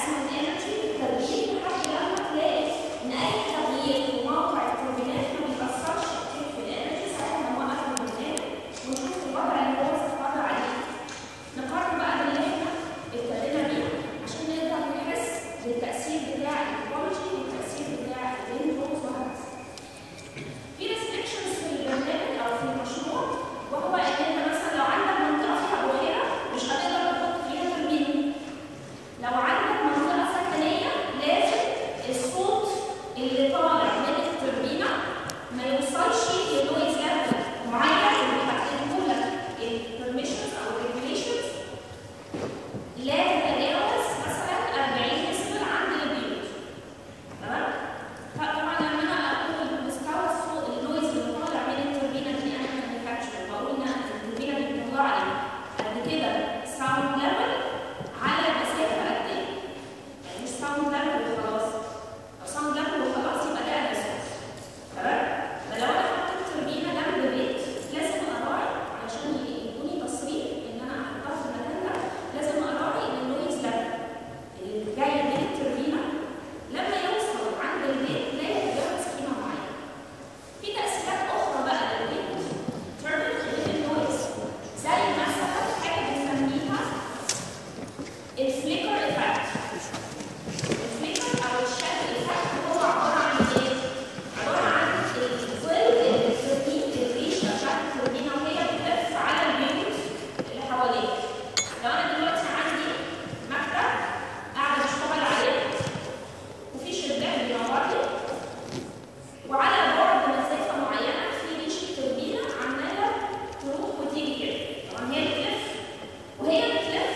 maximum energy تغيير لحد لما تلاقي ان اي تغيير في موقع التوربينات ما بيأثرش كتير في الانرجي. ساعتها نوقف البرنامج ونشوف الوضع اللي هو استقر عليه، نقارن بقى باللي احنا ابتدينا بيه عشان نقدر نحس بالتأثير بتاع التكنولوجي والتأثير بتاع الويندوز وهكذا. في ريستريكشنز في البرنامج او في المشروع، وهو ان انت مثلا لو عندك منطقه فيها بحيره مش هتقدر تحط فيها توربين. لو عندك منطقه سكنيه لازم الصوت اللي طالع من التوربينه ما يوصلش لنويز ليفل معين اللي هتقول لك البرميشنز او الريجوليشنز لا تتجاوز مثلا 40 ديسبل عند البيوت. تمام؟ طبعا لما انا اقول مستوى الصوت النويز اللي طالع من التوربينه دي انا مانيفاكتشر بقول ان التوربينه دي بتطلع لي قد كده ساوند ليفل على مسافه قد ايه؟ يعني مش ساوند ليفل وخلاص، لو ساوند ليفل وخلاص يبقى ده اساس. تمام؟ فلو انا حطيت توربينه جنب بيت لازم اراعي علشان يدوني تصريح ان انا احطها في المكان ده، لازم اراعي ان النويز ليفل اللي جاي من التوربينه لما يوصل عند البيت لا يتجاوز قيمه معينه. في تأثيرات أخرى بقى للويند توربين غير النويز، زي مثلا حاجة بنسميها الفليكر إيفكت. الفليكر أو الشادو إيفكت هو عبارة عن إيه؟ عبارة عن الظل اللي التوربين الريشة بتاعت التوربينة وهي بتلف على البيوت اللي حواليها. لو أنا دلوقتي عندي مكتب قاعدة بشتغل عليه وفي شباك بينور لي وعلى بعد مسافه معينه في ريشه توربينه عماله تروح وتيجي كده. طبعا هي بتلف وهي بتلف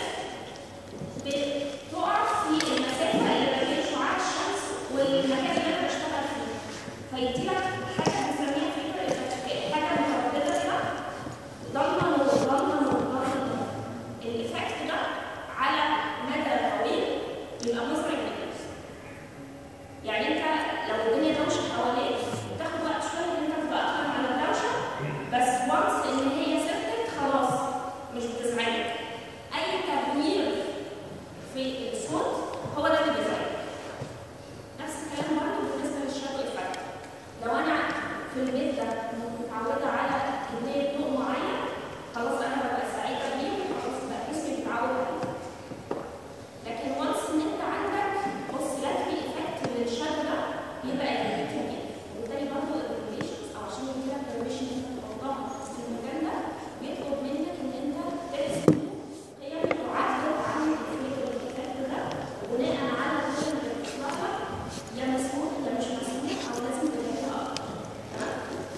بتقع في المسافه اللي ما بين شعاع الشمس والمكان اللي انا بشتغل فيه، فيدي لك حاجه بنسميها فليكر إيفكت، حاجه متردده كده ضلمه نور ضلمه نور ضلمه نور. الايفكت ده على مدى طويل بيبقى مزعج جدا. يعني انت لو الدنيا دوشه حواليك بتاخد وقت شويه ان انت تتاقلم على الدوشه، بس وانس ان هي ثبتت خلاص مش بتزعجك. اي تغيير في الصوت هو ده اللي بيزعجك. نفس الكلام برضه بالنسبه للشادو إيفكت. لو انا في البيت ده متعوده على كميه ضوء معين خلاص انا ببقى سعيده بيه وخلاص بقى جسمي بيتعود عليه. لكن وانس ان انت عندك اوسيلاتري إيفكت للشادو ده يبقى إيفكت كبير، وبالتالي برضه الريجوليشنز او عشان يديلك البرميشن ان انت تحطها في المكان ده بيطلب منك ان انت ترسم قيم تعبر عن الفليكر إيفكت ده بناء على القيم اللي بتطلع لك يا مسموح يا مش مسموح او لازم تلاقيها اكتر. تمام؟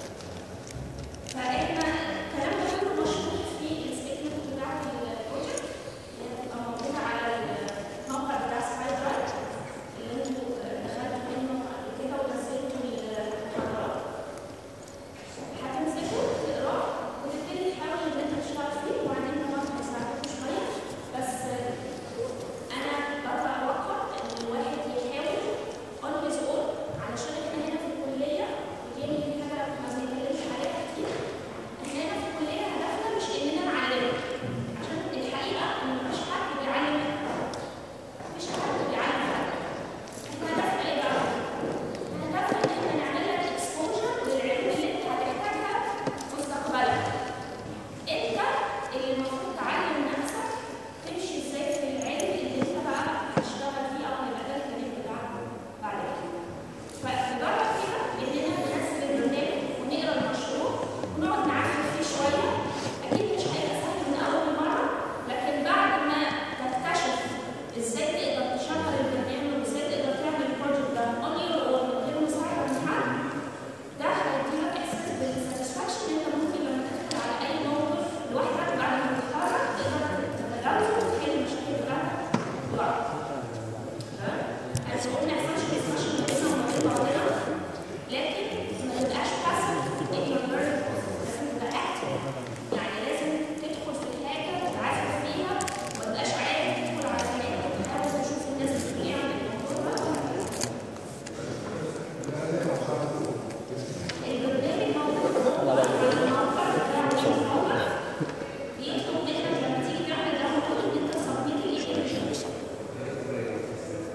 فاحنا الكلام ده كله مشروح في الستيتمنت بتاعت البروجكت اللي هتبقى موجوده على الموقع بتاع سكاي درايف اللي انتوا دخلتوا منه قبل كده ونزلتوا المحاضرات. هتمسكوا تقراه وتبتدي تحاول ان انت تشتغل فيه، وبعدين طبعا هيساعدكوا شويه. بس انا بتوقع ان الواحد يحاول always on علشان احنا هنا في الكليه، ودي يمكن حاجه ما بنتكلمش عليها كتير. احنا هنا في الكليه هدفنا مش اننا نعلمك، عشان الحقيقه ان مفيش حد بيعلم حد. مفيش حد بيعلم حد. احنا هدفنا ايه بقى؟ هدفنا ان احنا نعمل لك اكسبوجر للعلوم اللي انت هتحتاجها مستقبلا. انت اللي المفروض تعلم نفسك تمشي ازاي في العلم اللي انت بقى هتشتغل فيه او هيبقى ده الكارير بتاعك بعد كده. فنجرب كده اننا ننزل البرنامج ونقرا المشروع ونقعد نعافر فيه شويه. اكيد مش هيبقى سهل من اول مره، لكن بعد ما تكتشف ازاي تقدر تشغل البرنامج وازاي تقدر تعمل البروجكت ده اون يور اون من غير مساعده من حد، ده هيديلك احساس بالساتسفاكشن ان انت ممكن لما تدخل على اي موقف لوحدك بعد ما تتخرج تقدر تتجاوزه وتحل المشاكل بتاعتك لوحدك. تمام؟ عشان ما يحصلش ديسكشن ما بيننا وما بين بعضنا، لكن ما تبقاش باسف in your learning process. لازم تبقى active، يعني لازم تدخل في حاجه تتعافى فيها وما تبقاش عارف تدخل على كلام وتحاول تشوف الناس بتقول ايه عن الموضوع ده. البرنامج موجود على الموقع بتاع الموقع، بيطلب منك لما تيجي تعمل داونلود ان انت تسبميت الايميل.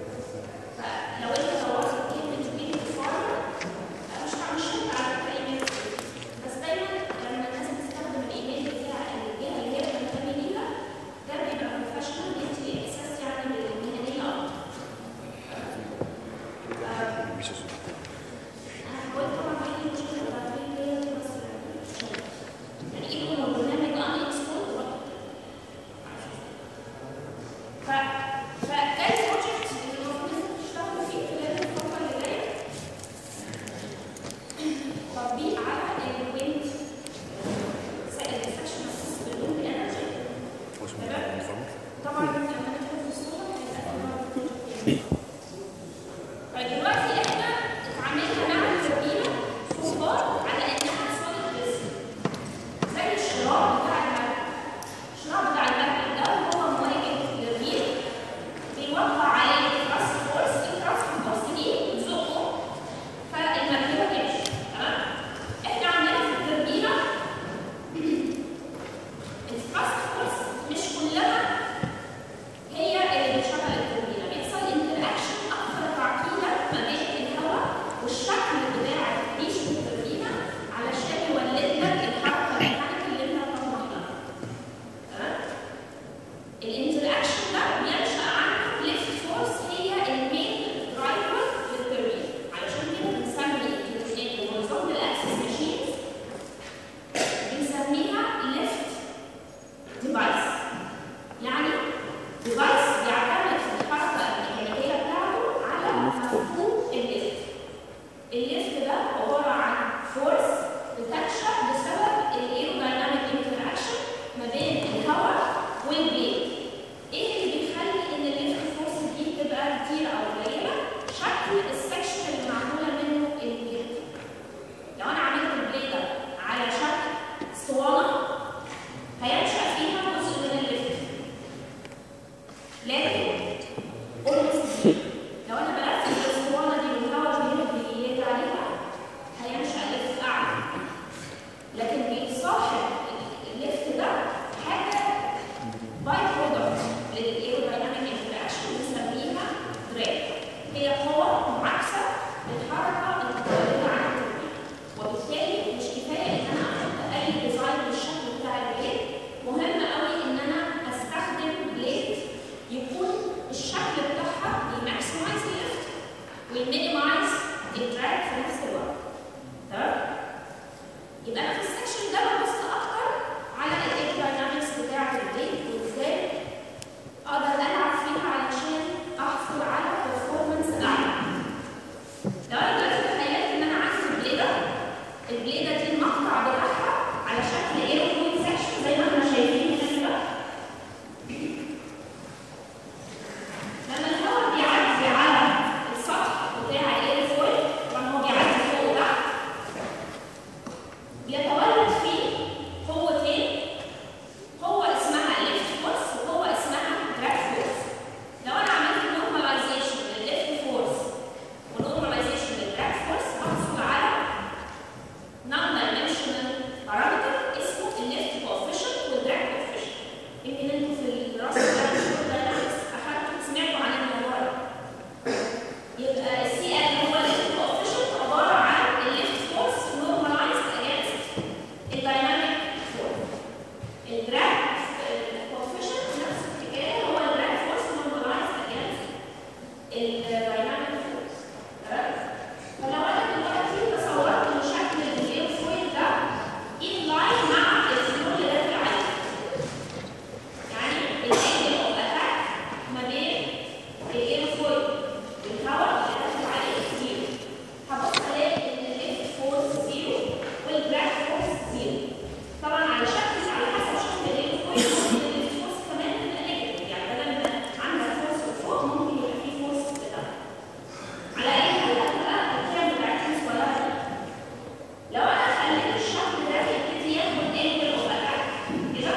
الدايناميك فورس. تمام؟ فلو انا دلوقتي تصورت ان شكل الايروفويل ده ان لاين مع الفلو اللي داخل عليه، يعني الانجل اوف اتاك ما بين الايروفويل والهواء اللي داخل عليه زيرو، هبص الاقي ان الليفت فورس زيرو والبلاك فورس زيرو. طبعا على حسب شكل الايروفويل ممكن الليفت فورس كمان تبقى نيجاتيف، يعني بدل ما عندك فورس فوق ممكن يبقى فيه فورس لتحت. على اي حال بقى الكام بتاعتي صغيره دي. لو انا خليت الشكل ده يبتدي ياخد انجل اوف اتاك كده،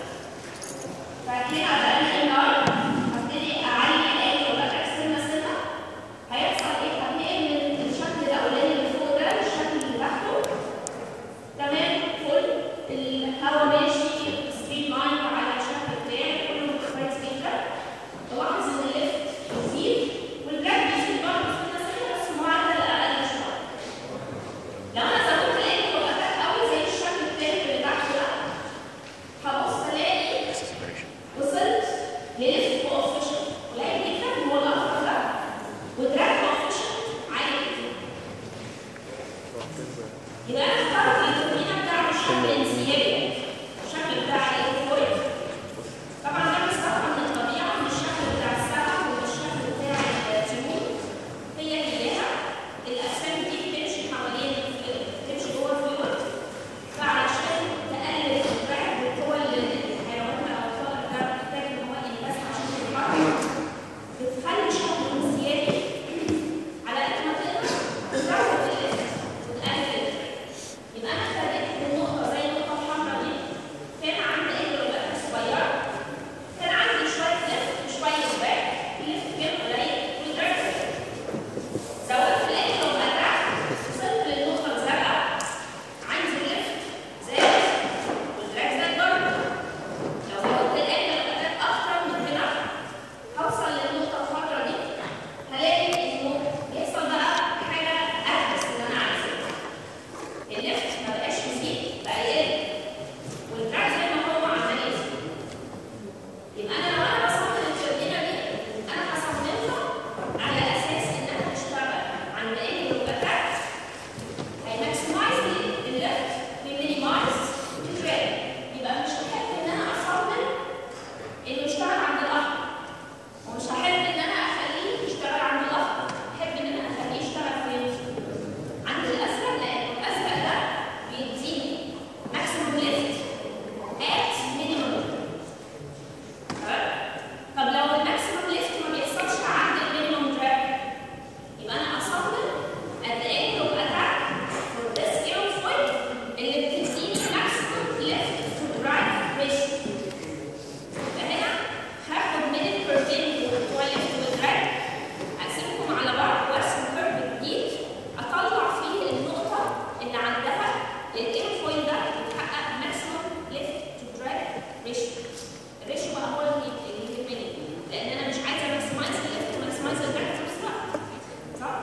فهنا على الان لاين هبتدي اعلي الانجل اوف اتاك سنه سنه، هيحصل ايه؟ هتنقل من الشكل الاولاني اللي فوق ده للشكل اللي تحته. تمام؟ فل الهواء ماشي ستريت لاين على الشكل بتاعي كله كويس جدا. بلاحظ ان الليفت بيزيد والبلاك بيزيد برضه سنه سنه بس معدل اقل شويه. لو انا زودت الانجل اوف اتاك قوي زي الشكل التاني اللي تحته ده، هبص الاقي وصلت لليفت كوفيشنت قليل جدا هو الاخضر ده، ودراج كوفيشنت عالي جدا. يبقى انا اخترت التمرين بتاع الشكل الانسيابي، الشكل بتاع الايروفويل. طبعا ده مستوحى من الطبيعه، من الشكل بتاع السمك ومن الشكل بتاع الطيور. هياها الاجسام دي بتمشي حوالين بتمشي جوه الفيول، فعلشان تقلل الدراج بتوع الحيوانات او الطائر ده محتاج ان هو ينبث عشان يتحرك، بتخلي شكله انسيابي على قد ما تقدر تزود الليفت وتقلل الدراج. يبقى انا ابتديت بالنقطه زي النقطه الحمراء دي، كان عندي انجل اوف اتاك صغير، كان عندي شويه ليفت وشويه دراج، الليفت كان قليل والدراج قليل. زودت الانجل اوف اتاك وصلت للنقطه الزرقاء، عندي الليفت زاد والدراج زاد برضه. لو زودت الانجل اوف اتاك اكتر من هنا هوصل للنقطه الخضراء دي، هلاقي انه بيحصل بقى حاجه احدث من اللي انا عايزاها. الليفت ما بقاش يزيد بقى يقل، والدراج زي ما هو عمال يزيد. يبقى انا لو انا بصمم التوربينه دي انا هصممها على اساس انها تشتغل عند انجل اوف اتاك هيماكسمايز الليفت ويمينيمايز الدراج. يبقى مش هحب ان انا اصمم انه يشتغل عند الاخضر، ومش هحب ان انا اخليه يشتغل عند الاخضر، احب ان انا اخليه يشتغل فين؟ عند الازرق، لان الازرق ده بيديني ماكسيموم ليفت ات مينيموم. تمام؟ طب لو الماكسيموم ليفت ما بيحصلش عند المينيموم دراج، يبقى انا اصمم at the angle of attack for this aerofoil اللي بتديني maximum lift to drag ratio. فهنا هاخد من الكيرفين بتوع الليفت والدراج اقسمهم على بعض وارسم كيرف جديد اطلع فيه النقطه اللي عندها الايروفويل ده بتحقق maximum lift to drag ratio. الريشيو بقى هو اللي يهمني، لان انا مش عايزه ماكسمايز الليفت وماكسمايز الدراج في نفس الوقت. صح؟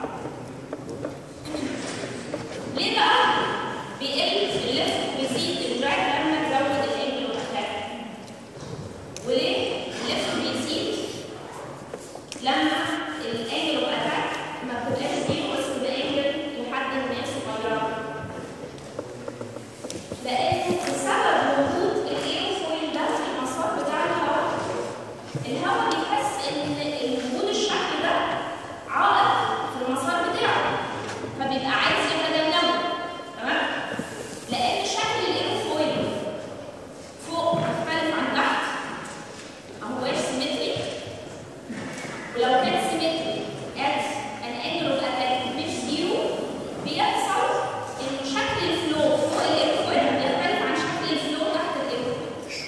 ليه بقى بيقل الليفت ويزيد الدراج لما تزود الانجل اوف اتاك؟ وليه الليفت بيزيد لما الانجل اوف اتاك ما بتبقاش زيرو بس بتبقى انجل لحد ما صغيره؟ لان بسبب وجود الايروفويل ده في المسار بتاع الهواء بيحس ان وجود الشكل ده عائق في المسار بتاعه، فبيبقى عايز يتجنبه. تمام؟ لان شكل الايروفويل فوق مختلف عن تحت، ما هوش سيمتري. ولو كان سيمتري at an angle of attack مش زيرو، بيحصل ان شكل الفلو فوق الايروفويل بيختلف عن شكل الفلو تحت الايروفويل.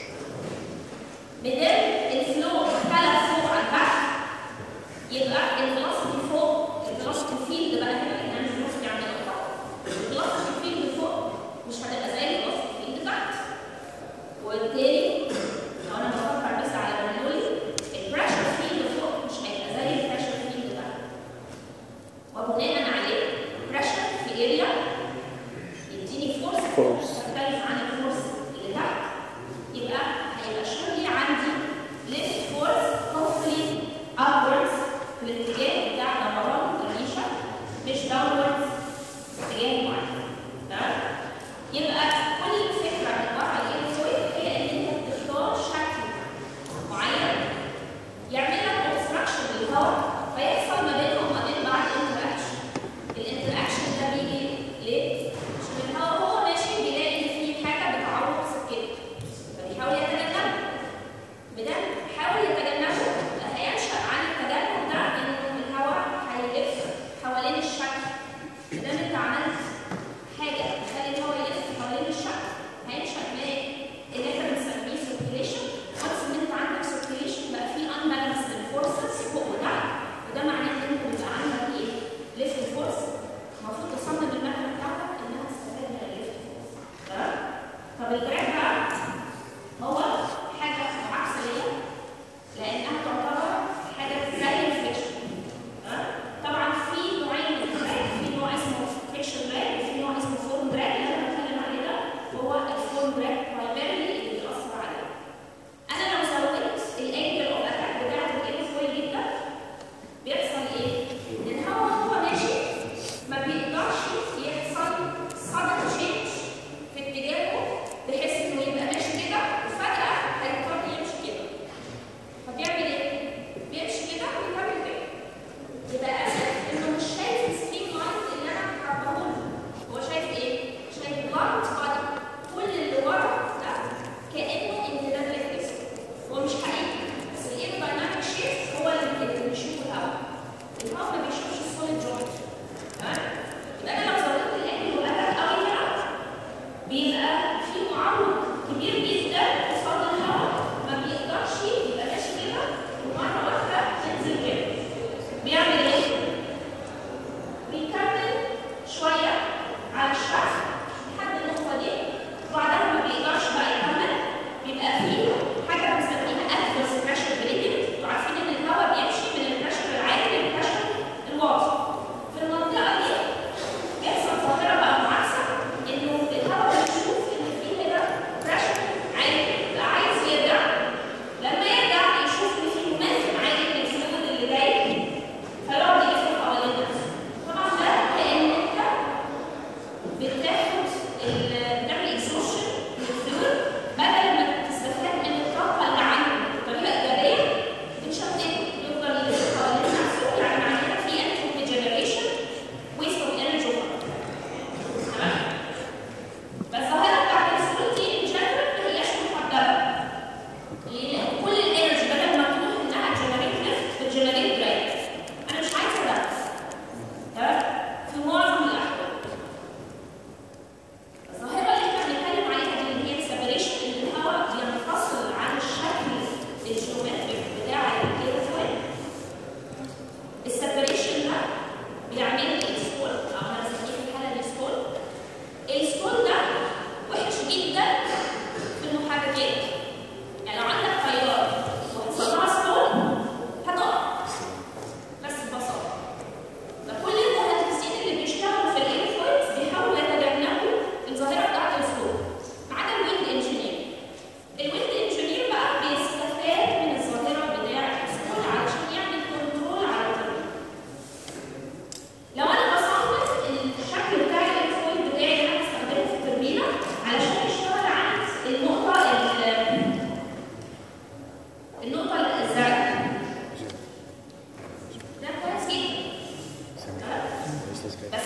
بدل الفلو اختلف فوق عن تحت، يبقى الفيلوسيتي فوق، الفيلوسيتي فيلد بقى هنا، لان انا الفيلوسيتي عندي نقطه، الفيلوسيتي فيلد فوق مش هتبقى زي الفيلوسيتي فيلد تحت. وبالتالي لو انا بفكر بس على برنولي، البريشر فيلد فوق مش هيبقى زي البريشر فيلد تحت، وبناء عليه بريشر في اريا يديني فورس تختلف عن الفورس اللي تحت، يبقى هيبقى شغلي عندي lift force hopefully upwards في الاتجاه is good. بس